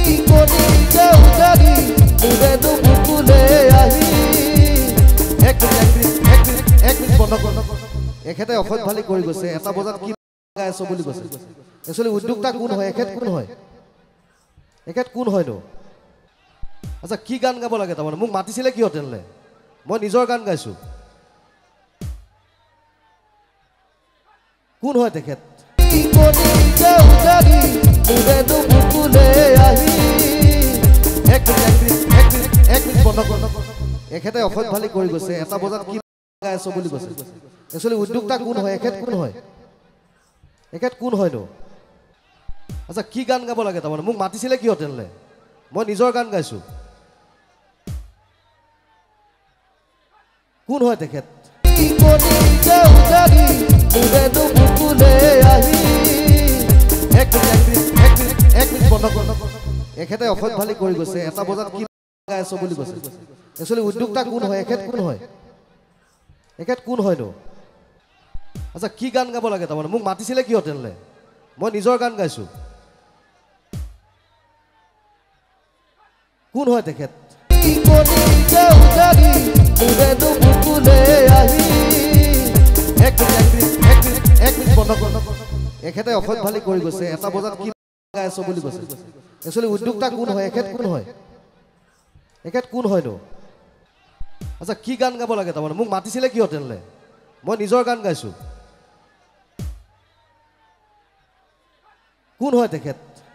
এখেতে অসৎ ভালি কৰি গৈছে এটা বজাত কি গাই আছো বুলি কৈছে একচুৱেলি উদ্যোক্তা কোন হয় এখেত কোন হয় এখেত কোন হয়নো আচ্ছা কি গান গাব লাগে তাৰমানে মোক মাতিছিলে কিয় তেনেলে মই নিজৰ গান গাইছো কোন হয় তেখেত এখেতে অসৎ ভালি কৰি গৈছে এটা বজাত কি গাই আছো বুলি কৈছে একচুৱেলি উদ্যোক্তা কোন হয় এখেত কোন হয় এখেত কোন হয়নো আচ্ছা কি গান গাব লাগে তাৰমানে মোক মাতিছিলে কিয় তেনেলে মই নিজৰ গান গাইছো কোন হয় তেখেত এখেতে অসৎ ভালি কৰি গৈছে এটা বজাত কি গাই আছো বুলি কৈছে একচুৱেলি উদ্যোক্তা কোন হয় এখেত কোন হয় এখেত কোন হয়নো আচ্ছা কি গান গাব লাগে তাৰমানে মোক মাতিছিলে কিয় তেনেলে মই নিজৰ গান গাইছো কোন হয় তেখেত এখেতে অসৎ ভালি কৰি গৈছে এটা বজাত কি গাই আছো বুলি কৈছে একচুৱেলি উদ্যোক্তা কোন হয় এখেত কোন হয় এখেত কোন হয়নো আচ্ছা কি গান গাব লাগে তাৰমানে মোক মাতিছিলে কিয় তেনেলে মই নিজৰ গান গাইছো কোন হয় তেখেত